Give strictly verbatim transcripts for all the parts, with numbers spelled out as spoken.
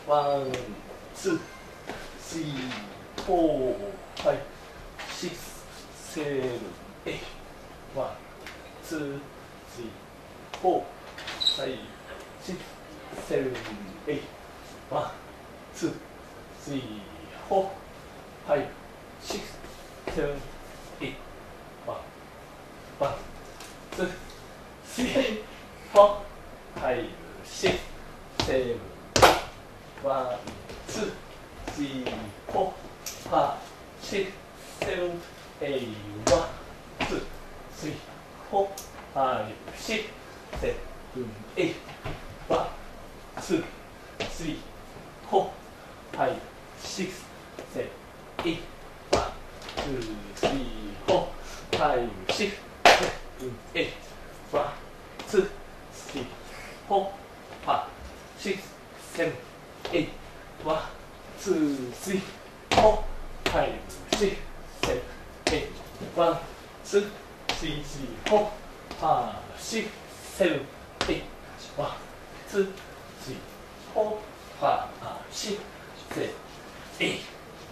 ワン、ツー、スリー、フォー、ファイブ、シックス、セブン、エイト、ワン、ツー、スリー、フォー、ファイブ、シックス、セブン、エイト、ワン、ツー、スリー、フォー、ファイブ、シックス、セブン、エイト、ワン、ワン、ツー、スリー、フォー、ファイブ、シックス、セブン、ワン、ツー、スリー、フォー、ファイブ、シックス、セブン、エイト、ワン、ツー、スリー、フォー、ファイブ、シックス、セブン、エイト、ワン、ツー、スリー、フォー、ファイブ、シックス、セブン、エイト、ワン、ツー、スリー、フォー、ファイブ、シックス、セブン、エイト、ワン、ツー、スリー、フォー、ファイブ、シックス、セブン、エイト、ワン、ツー、スリー、フォー、ファイブ、シックス、セブン、エイト、ワン、ツー、スリー、フォー、ファイブ、シックス、セブン、エイト、ワン、ツー、スリー、フォー、ファイブ、シックス、セブン、エイト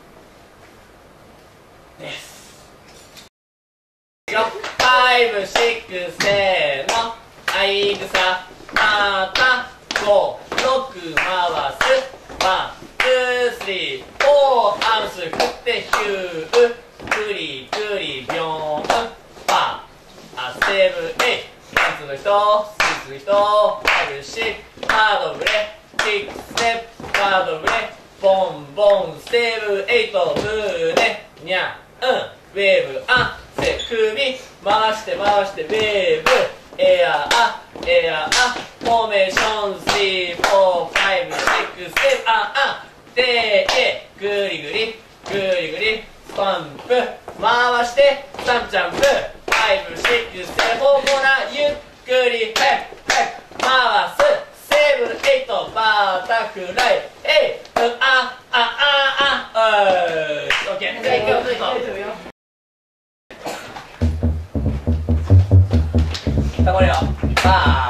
です。ファイブ、シックス、せーの、あいぐさ、また、ご、ろく、回す、ワン、ツー、スリー、フォー、ハウス、振って、ヒュー、クリクリ、ビョーン、パー、あ、セブン、エイト、ダンスの人、スイーツの人、ファイブ、シックス、ハードブレ、キック、ステップ、ハードブレ、ボンボン、セブン、エイト、胸、にゃ、うん、ウェーブ、あ、せ、首、回して回して、ウェーブ、エアー、エアー、フォーメーション、スリー、フォー、ファイブ、シックス、セブン、あ、あ、で、え、ぐりぐり、ぐりぐり、スタンプ、回して、スタンプジャンプ、ファイブ、シックス、セブン、方向な、ゆっくり、ヘッヘッ、回す、セブン、エイト、バタフライ、えい、うん、あ、あ、あ、あ、うー、オッケー、じゃあ行くよ、行くよ。頑張れよ。バー